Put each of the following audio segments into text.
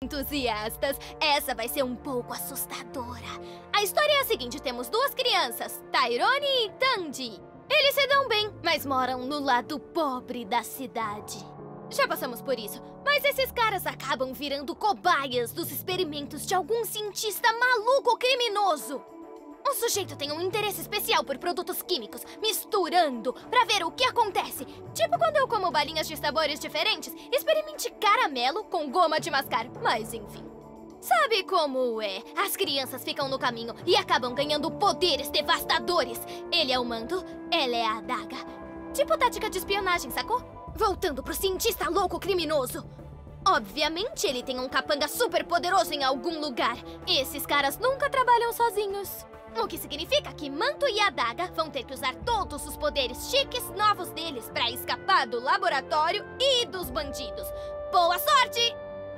entusiastas, essa vai ser um pouco assustadora. A história é a seguinte, temos duas crianças, Tyrone e Tandy. Eles se dão bem, mas moram no lado pobre da cidade. Já passamos por isso, mas esses caras acabam virando cobaias dos experimentos de algum cientista maluco criminoso. O sujeito tem um interesse especial por produtos químicos, misturando pra ver o que acontece. Tipo quando eu como balinhas de sabores diferentes, experimente caramelo com goma de mascar, mas enfim. Sabe como é? As crianças ficam no caminho e acabam ganhando poderes devastadores. Ele é o manto, ela é a adaga. Tipo tática de espionagem, sacou? Voltando pro cientista louco criminoso. Obviamente ele tem um capanga super poderoso em algum lugar. Esses caras nunca trabalham sozinhos. O que significa que Manto e Adaga vão ter que usar todos os poderes chiques novos deles pra escapar do laboratório e dos bandidos. Boa sorte!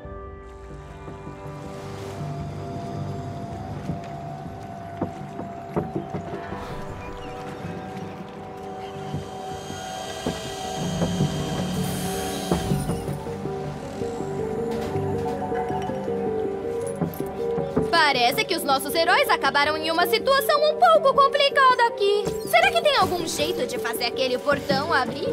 Parece que os nossos heróis acabaram em uma situação um pouco complicada aqui. Será que tem algum jeito de fazer aquele portão abrir?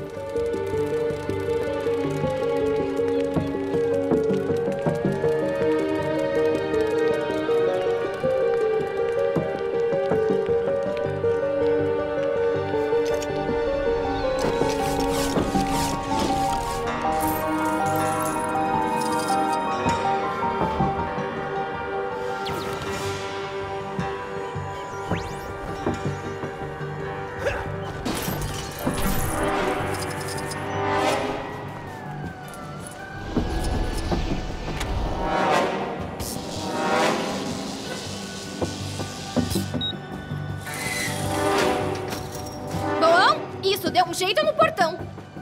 Isso deu um jeito no portão.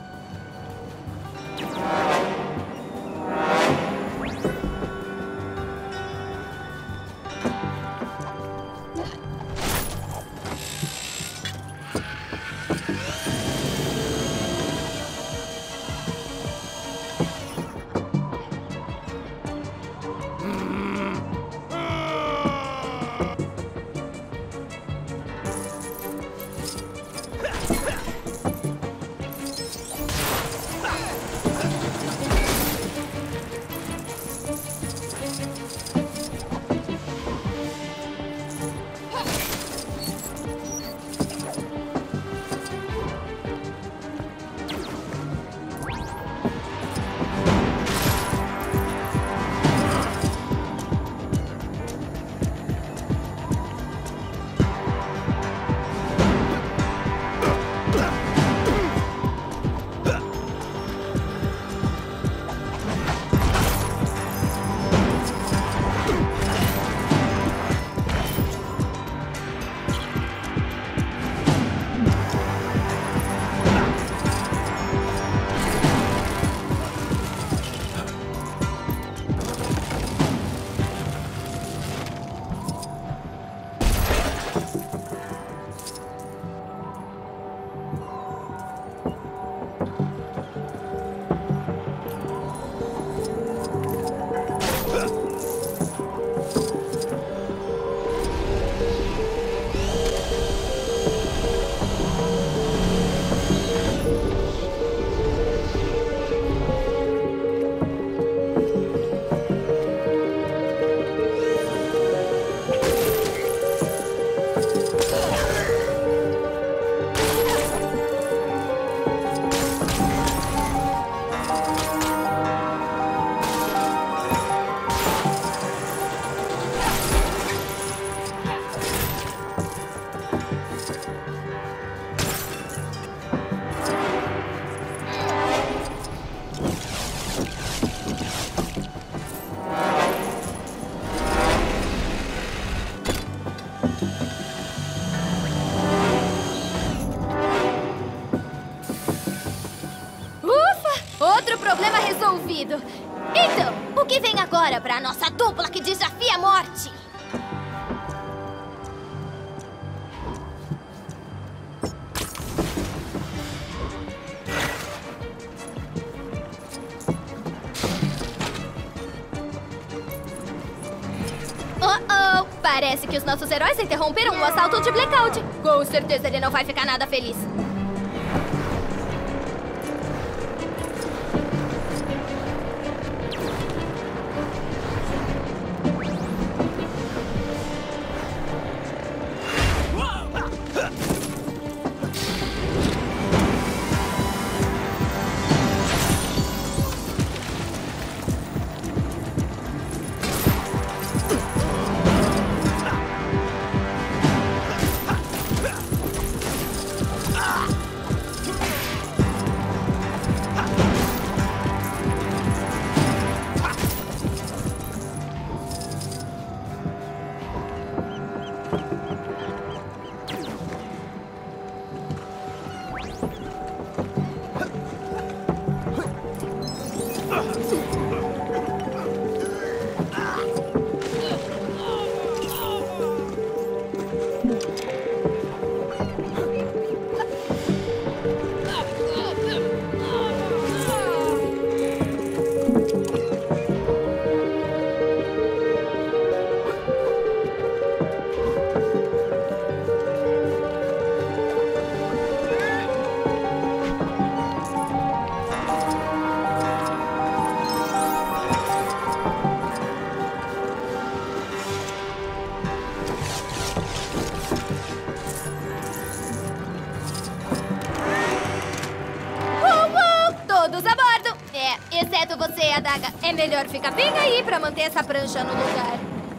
Outro problema resolvido. Então, o que vem agora para a nossa dupla que desafia a morte? Parece que os nossos heróis interromperam o assalto de Blackout. Com certeza ele não vai ficar nada feliz. Todos a bordo! Exceto você, Adaga. É melhor ficar bem aí pra manter essa prancha no lugar.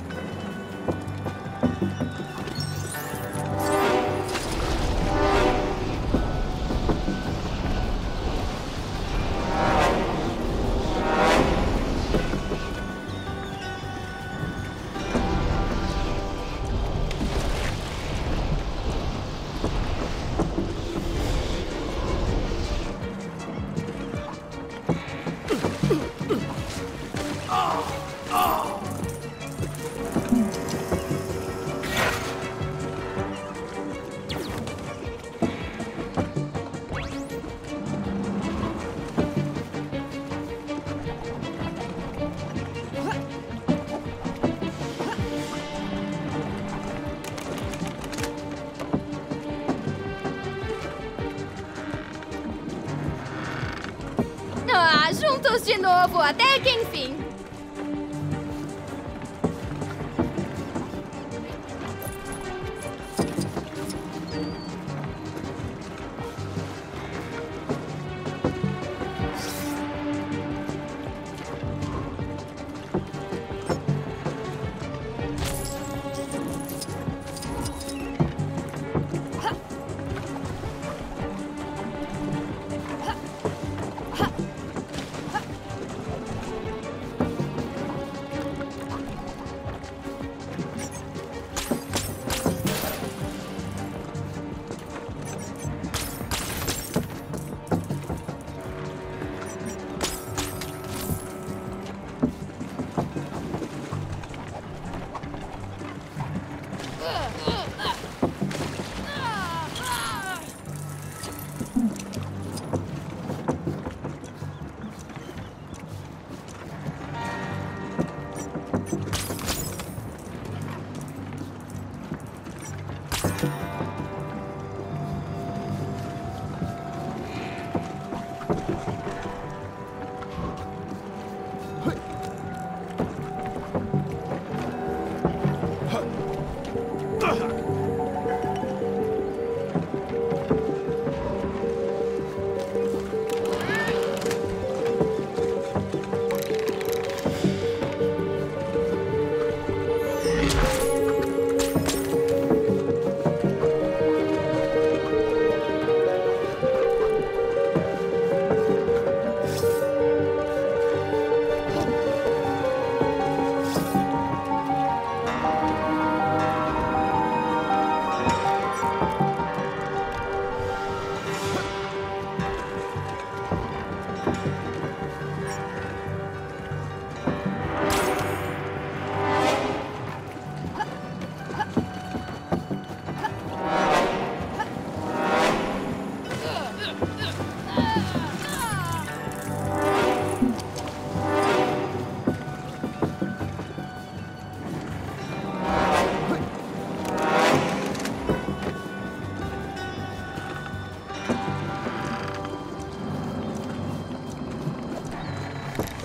Juntos de novo, até que enfim.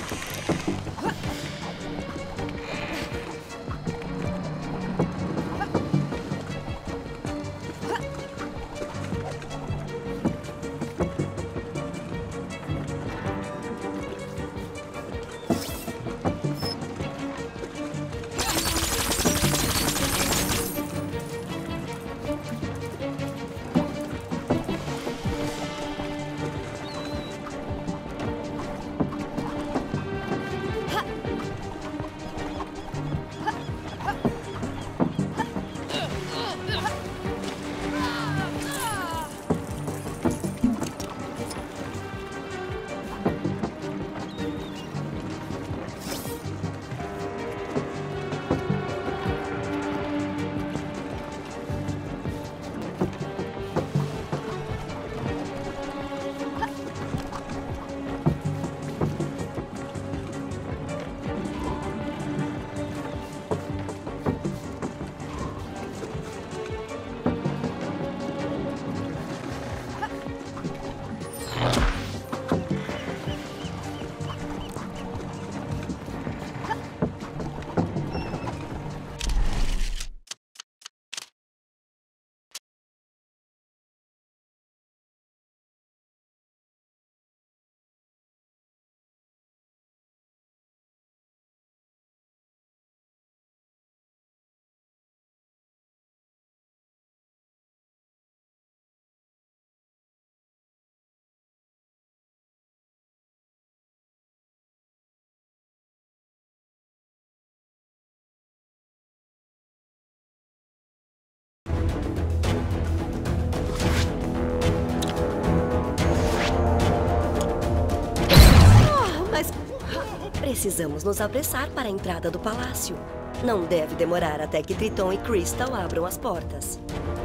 Precisamos nos apressar para a entrada do palácio. Não deve demorar até que Triton e Crystal abram as portas.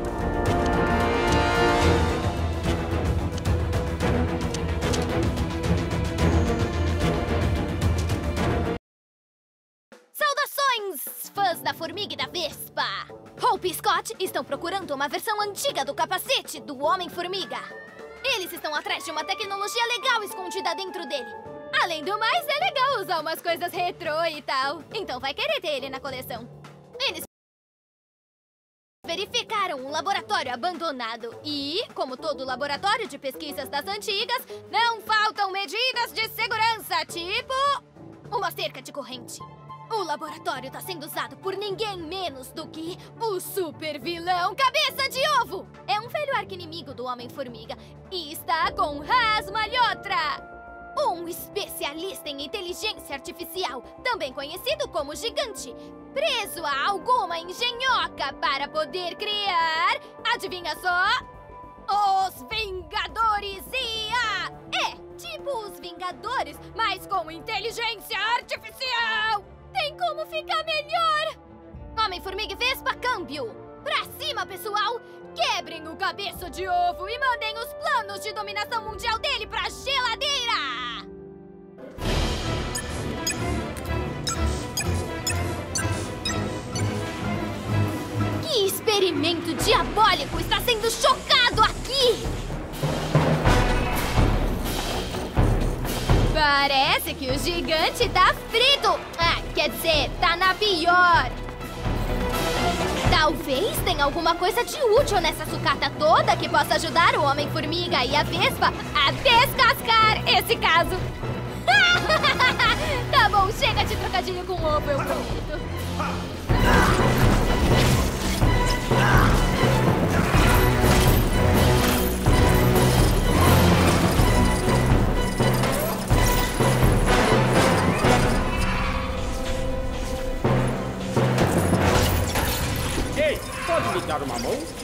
Saudações, fãs da Formiga e da Vespa! Hope e Scott estão procurando uma versão antiga do capacete do Homem-Formiga. Eles estão atrás de uma tecnologia legal escondida dentro dele. Além do mais, é legal usar umas coisas retrô e tal. Então vai querer ter ele na coleção. Eles verificaram um laboratório abandonado e, como todo laboratório de pesquisas das antigas, não faltam medidas de segurança, tipo uma cerca de corrente. O laboratório está sendo usado por ninguém menos do que o super vilão Cabeça de Ovo. É um velho arqui-inimigo do Homem-Formiga e está com Rasmalhotra, um especialista em inteligência artificial, também conhecido como Gigante, preso a alguma engenhoca para poder criar, adivinha só, os Vingadores IA! É, tipo os Vingadores, mas com inteligência artificial! Tem como ficar melhor! Homem-Formiga e Vespa, câmbio! Pra cima, pessoal! Quebrem o Cabeça de Ovo e mandem os planos de dominação mundial dele pra geladeira! Que experimento diabólico está sendo chocado aqui! Parece que o gigante tá frito! Ah, quer dizer, tá na pior! Talvez tenha alguma coisa de útil nessa sucata toda que possa ajudar o Homem-Formiga e a Vespa a descascar esse caso. Tá bom, chega de trocadilho com ovo, eu prometo. Ei, pode me dar uma mão?